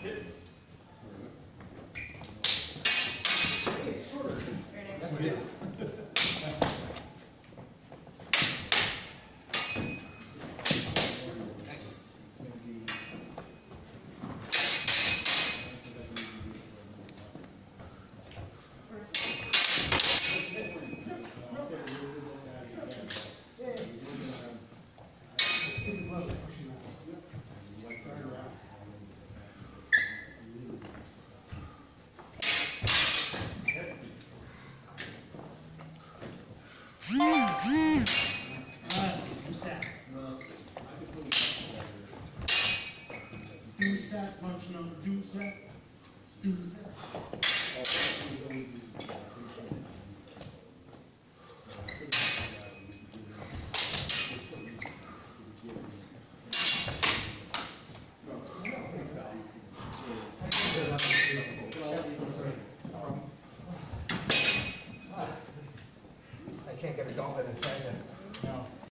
Yes, it is. Dusack, punch number Dusack. I can't get a gauntlet inside there.